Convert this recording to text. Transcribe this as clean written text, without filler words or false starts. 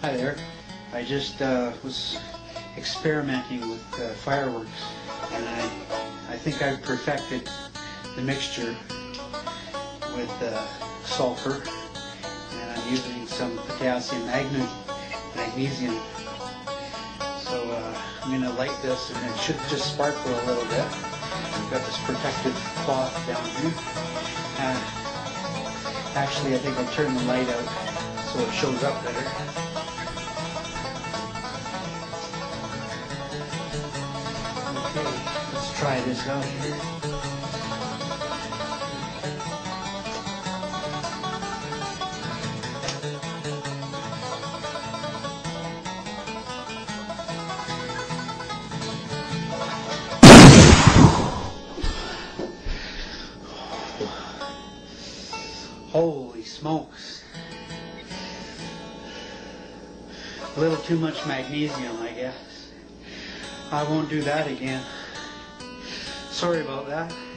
Hi there. I just was experimenting with fireworks, and I think I've perfected the mixture with sulfur, and I'm using some potassium magnesium. So I'm going to light this, and it should just sparkle a little bit. I've got this protective cloth down here. Actually, I think I'll turn the light out so it shows up better. Okay, let's try this out here. Holy smokes. A little too much magnesium, I guess. I won't do that again. Sorry about that.